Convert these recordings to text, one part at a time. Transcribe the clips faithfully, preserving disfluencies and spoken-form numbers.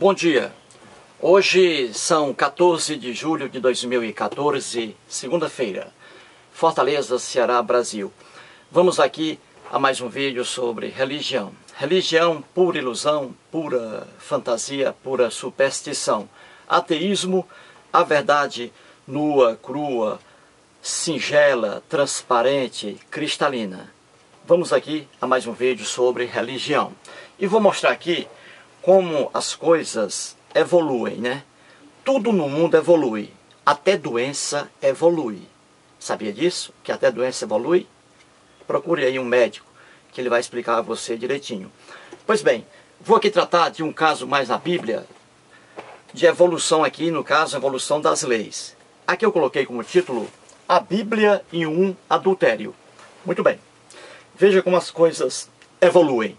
Bom dia, hoje são quatorze de julho de dois mil e quatorze, segunda-feira, Fortaleza, Ceará, Brasil. Vamos aqui a mais um vídeo sobre religião. Religião, pura ilusão, pura fantasia, pura superstição. Ateísmo, a verdade nua, crua, singela, transparente, cristalina. Vamos aqui a mais um vídeo sobre religião. E vou mostrar aqui como as coisas evoluem, né? Tudo no mundo evolui, até doença evolui. Sabia disso? Que até doença evolui? Procure aí um médico, que ele vai explicar a você direitinho. Pois bem, vou aqui tratar de um caso mais na Bíblia, de evolução aqui, no caso, evolução das leis. Aqui eu coloquei como título, A Bíblia e um Adultério. Muito bem, veja como as coisas evoluem.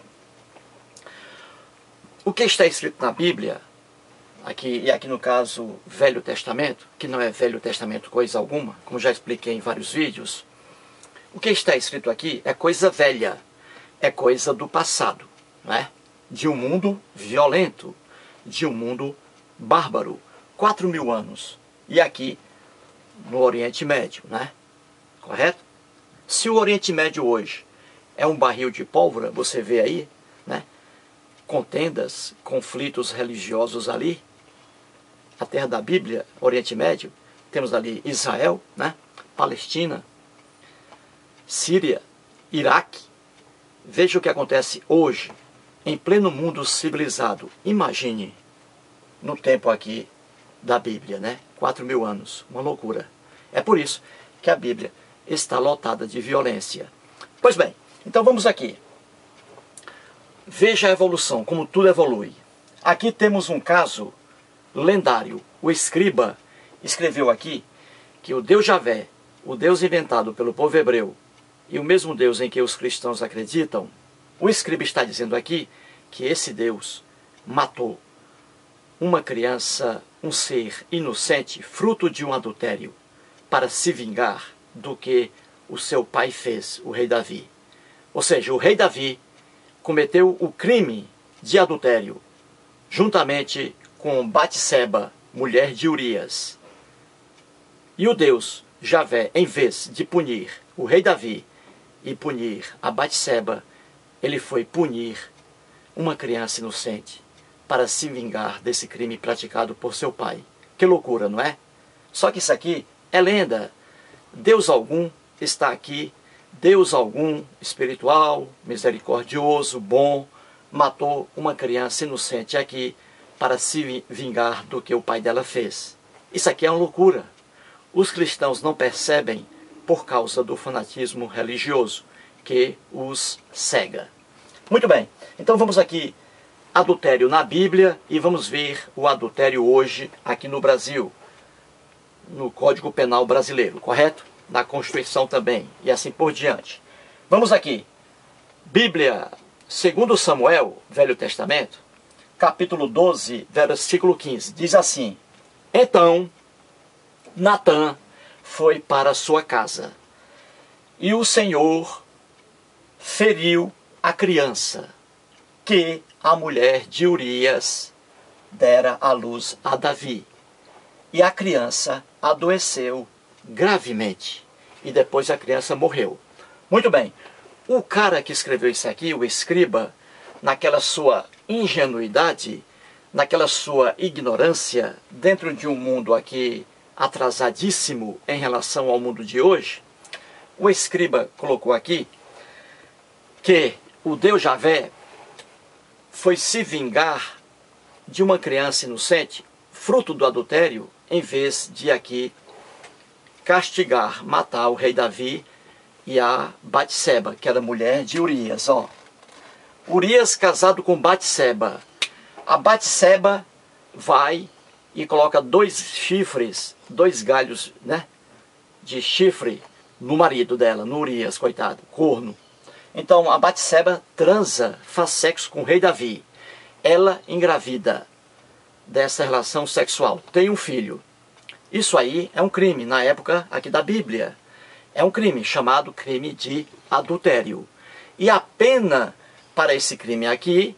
O que está escrito na Bíblia, aqui, e aqui no caso Velho Testamento, que não é Velho Testamento coisa alguma, como já expliquei em vários vídeos, o que está escrito aqui é coisa velha, é coisa do passado, não é? De um mundo violento, de um mundo bárbaro, quatro mil anos, e aqui no Oriente Médio, né? Correto? Se o Oriente Médio hoje é um barril de pólvora, você vê aí, né? Contendas, conflitos religiosos ali, a terra da Bíblia, Oriente Médio, temos ali Israel, né? Palestina, Síria, Iraque. Veja o que acontece hoje, em pleno mundo civilizado. Imagine, no tempo aqui da Bíblia, né? Quatro mil anos, uma loucura. É por isso que a Bíblia está lotada de violência. Pois bem, então vamos aqui. Veja a evolução, como tudo evolui. Aqui temos um caso lendário. O escriba escreveu aqui que o Deus Javé, o Deus inventado pelo povo hebreu, e o mesmo Deus em que os cristãos acreditam, o escriba está dizendo aqui que esse Deus matou uma criança, um ser inocente, fruto de um adultério, para se vingar do que o seu pai fez, o rei Davi. Ou seja, o rei Davi cometeu o crime de adultério, juntamente com Batseba, mulher de Urias. E o Deus Javé, em vez de punir o rei Davi e punir a Batseba, ele foi punir uma criança inocente para se vingar desse crime praticado por seu pai. Que loucura, não é? Só que isso aqui é lenda. Deus algum está aqui, Deus algum, espiritual, misericordioso, bom, matou uma criança inocente aqui para se vingar do que o pai dela fez. Isso aqui é uma loucura. Os cristãos não percebem por causa do fanatismo religioso que os cega. Muito bem, então vamos aqui, adultério na Bíblia, e vamos ver o adultério hoje aqui no Brasil, no Código Penal brasileiro, correto? Na Constituição também, e assim por diante. Vamos aqui, Bíblia, segundo Samuel, Velho Testamento, capítulo doze, versículo quinze, diz assim: Então, Natã foi para sua casa, e o Senhor feriu a criança, que a mulher de Urias dera à luz a Davi. E a criança adoeceu gravemente. E depois a criança morreu. Muito bem. O cara que escreveu isso aqui, o escriba, naquela sua ingenuidade, naquela sua ignorância, dentro de um mundo aqui atrasadíssimo em relação ao mundo de hoje, o escriba colocou aqui que o Deus Javé foi se vingar de uma criança inocente, fruto do adultério, em vez de aqui castigar, matar o rei Davi e a Batseba, que era mulher de Urias. Ó. Urias casado com Batseba. A Batseba vai e coloca dois chifres, dois galhos, né, de chifre no marido dela, no Urias, coitado, corno. Então a Batseba transa, faz sexo com o rei Davi. Ela engravida dessa relação sexual, tem um filho. Isso aí é um crime, na época aqui da Bíblia. É um crime chamado crime de adultério. E a pena para esse crime aqui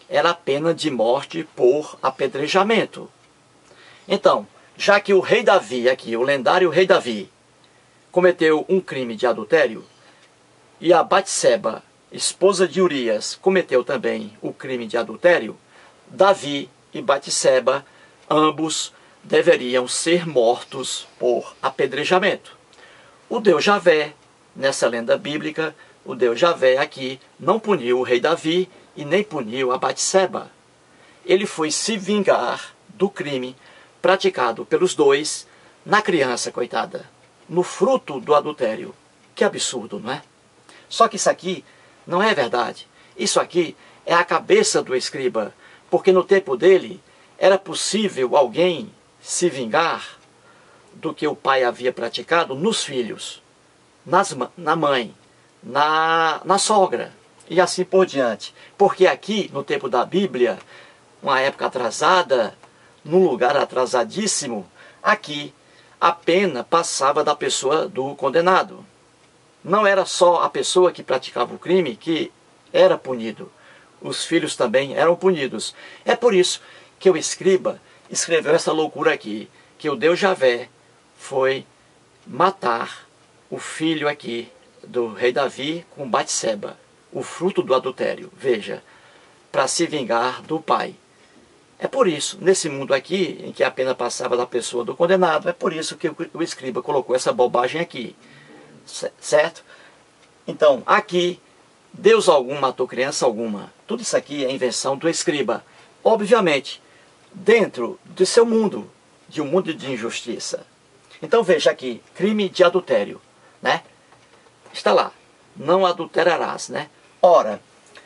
era a pena de morte por apedrejamento. Então, já que o rei Davi, aqui, o lendário rei Davi, cometeu um crime de adultério, e a Batseba, esposa de Urias, cometeu também o crime de adultério, Davi e Batseba, ambos deveriam ser mortos por apedrejamento. O Deus Javé, nessa lenda bíblica, o Deus Javé aqui não puniu o rei Davi e nem puniu a Batseba. Ele foi se vingar do crime praticado pelos dois na criança, coitada, no fruto do adultério. Que absurdo, não é? Só que isso aqui não é verdade. Isso aqui é a cabeça do escriba, porque no tempo dele era possível alguém se vingar do que o pai havia praticado nos filhos, nas, na mãe, na, na sogra e assim por diante. Porque aqui, no tempo da Bíblia, uma época atrasada, num lugar atrasadíssimo, aqui a pena passava da pessoa do condenado. Não era só a pessoa que praticava o crime que era punido. Os filhos também eram punidos. É por isso que o escriba escreveu essa loucura aqui, que o Deus Javé foi matar o filho aqui do rei Davi com Batseba, o fruto do adultério, veja, para se vingar do pai. É por isso, nesse mundo aqui, em que a pena passava da pessoa do condenado, é por isso que o escriba colocou essa bobagem aqui, certo? Então, aqui, Deus algum matou criança alguma. Tudo isso aqui é invenção do escriba. Obviamente, dentro do seu mundo, de um mundo de injustiça. Então veja aqui, crime de adultério, né? Está lá, não adulterarás, né? Ora,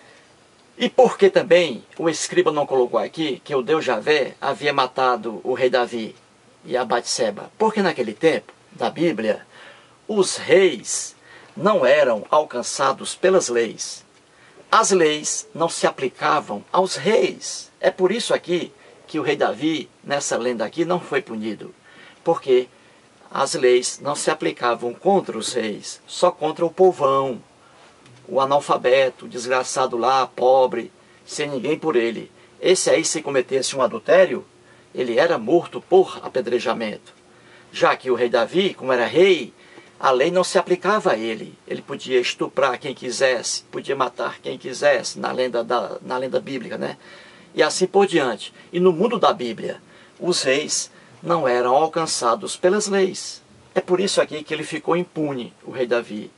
e por que também o escriba não colocou aqui que o Deus Javé havia matado o rei Davi e a Batseba? Porque naquele tempo, da Bíblia, os reis não eram alcançados pelas leis. As leis não se aplicavam aos reis. É por isso aqui que o rei Davi, nessa lenda aqui, não foi punido. Porque as leis não se aplicavam contra os reis, só contra o povão, o analfabeto, o desgraçado lá, pobre, sem ninguém por ele. Esse aí, se cometesse um adultério, ele era morto por apedrejamento. Já que o rei Davi, como era rei, a lei não se aplicava a ele. Ele podia estuprar quem quisesse, podia matar quem quisesse, na lenda, da, na lenda bíblica, né? E assim por diante. E no mundo da Bíblia, os reis não eram alcançados pelas leis. É por isso aqui que ele ficou impune, o rei Davi.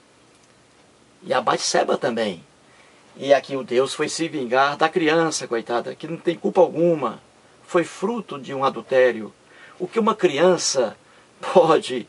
E a Batseba também. E aqui o Deus foi se vingar da criança, coitada, que não tem culpa alguma. Foi fruto de um adultério. O que uma criança pode...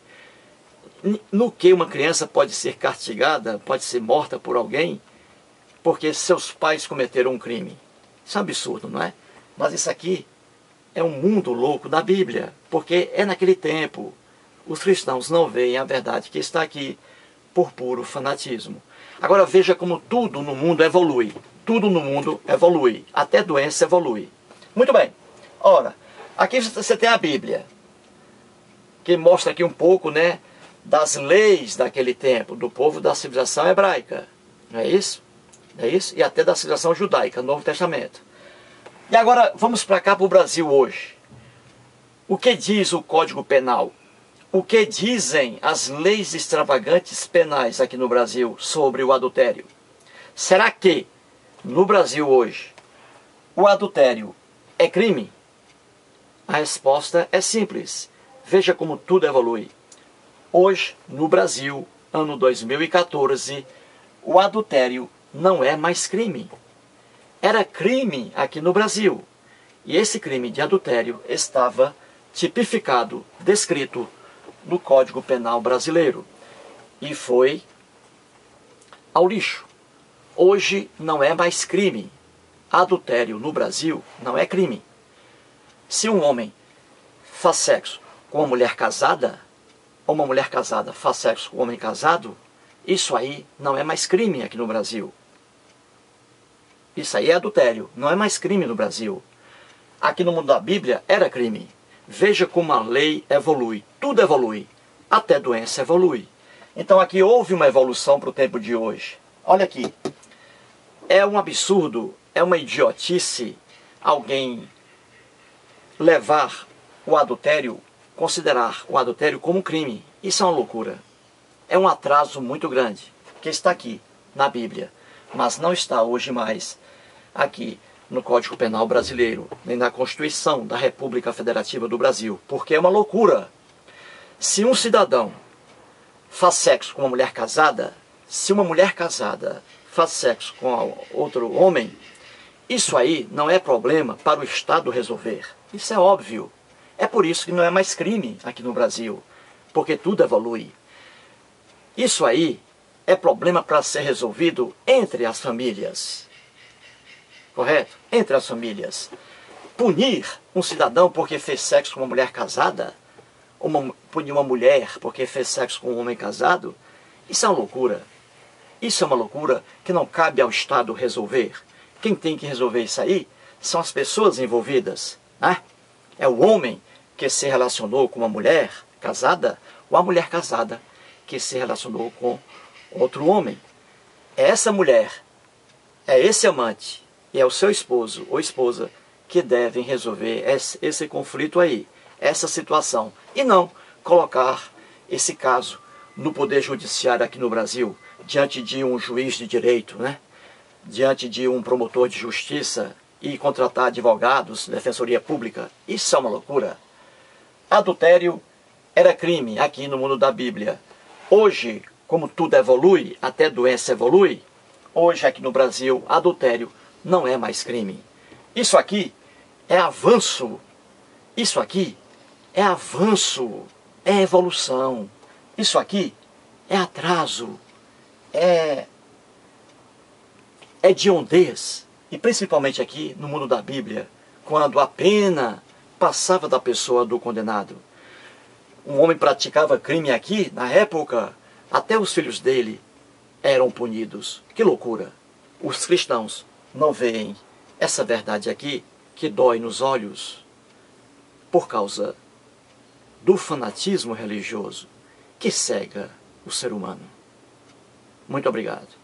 No que uma criança pode ser castigada, pode ser morta por alguém, porque seus pais cometeram um crime. Isso é um absurdo, não é? Mas isso aqui é um mundo louco da Bíblia, porque é naquele tempo. Os cristãos não veem a verdade que está aqui por puro fanatismo. Agora veja como tudo no mundo evolui. Tudo no mundo evolui. Até doença evolui. Muito bem. Ora, aqui você tem a Bíblia, que mostra aqui um pouco, né, das leis daquele tempo, do povo da civilização hebraica. Não é isso? É isso? E até da civilização judaica, Novo Testamento. E agora vamos para cá, para o Brasil hoje. O que diz o Código Penal? O que dizem as leis extravagantes penais aqui no Brasil sobre o adultério? Será que no Brasil hoje o adultério é crime? A resposta é simples. Veja como tudo evolui. Hoje, no Brasil, ano dois mil e quatorze, o adultério não é mais crime. Era crime aqui no Brasil. E esse crime de adultério estava tipificado, descrito no Código Penal brasileiro. E foi ao lixo. Hoje não é mais crime. Adultério no Brasil não é crime. Se um homem faz sexo com uma mulher casada, ou uma mulher casada faz sexo com um homem casado, isso aí não é mais crime aqui no Brasil. Isso aí é adultério, não é mais crime no Brasil. Aqui no mundo da Bíblia era crime. Veja como a lei evolui, tudo evolui, até doença evolui. Então aqui houve uma evolução para o tempo de hoje. Olha aqui, é um absurdo é uma idiotice alguém levar o adultério, considerar o adultério como um crime. Isso é uma loucura. É um atraso muito grande, que está aqui na Bíblia, mas não está hoje mais aqui no Código Penal brasileiro, nem na Constituição da República Federativa do Brasil, porque é uma loucura. Se um cidadão faz sexo com uma mulher casada, se uma mulher casada faz sexo com outro homem, isso aí não é problema para o Estado resolver. Isso é óbvio. É por isso que não é mais crime aqui no Brasil, porque tudo evolui. Isso aí é problema para ser resolvido entre as famílias. Correto? Entre as famílias. Punir um cidadão porque fez sexo com uma mulher casada, uma, punir uma mulher porque fez sexo com um homem casado, isso é uma loucura. Isso é uma loucura que não cabe ao Estado resolver. Quem tem que resolver isso aí são as pessoas envolvidas, né? É o homem que se relacionou com uma mulher casada ou a mulher casada que se relacionou com outro homem. É essa mulher, é esse amante e é o seu esposo ou esposa que devem resolver esse, esse conflito aí, essa situação. E não colocar esse caso no Poder Judiciário aqui no Brasil, diante de um juiz de direito, né? Diante de um promotor de justiça e contratar advogados, defensoria pública. Isso é uma loucura. Adultério era crime aqui no mundo da Bíblia. Hoje, como tudo evolui, até doença evolui, hoje aqui no Brasil, adultério não é mais crime. Isso aqui é avanço. Isso aqui é avanço, é evolução. Isso aqui é atraso, é, é hediondez. E principalmente aqui no mundo da Bíblia, quando a pena passava da pessoa do condenado. Um homem praticava crime aqui, na época, até os filhos dele eram punidos. Que loucura! Os cristãos não veem essa verdade aqui, que dói nos olhos, por causa do fanatismo religioso que cega o ser humano. Muito obrigado.